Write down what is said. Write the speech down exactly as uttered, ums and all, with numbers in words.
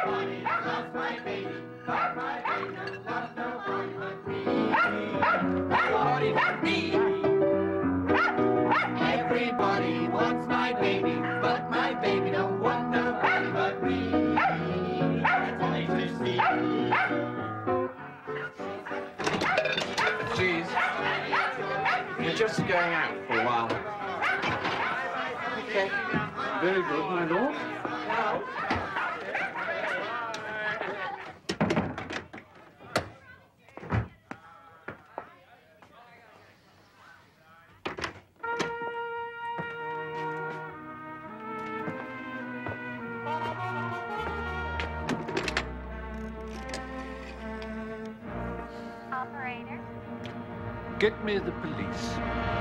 Everybody loves my baby, but my baby don't love nobody but me. Nobody but me. Everybody wants my baby, but my baby don't want nobody but me. That's all to see. Jeeves, you're just going out for a while. Okay. Very good, my lord. Operator? Get me the police.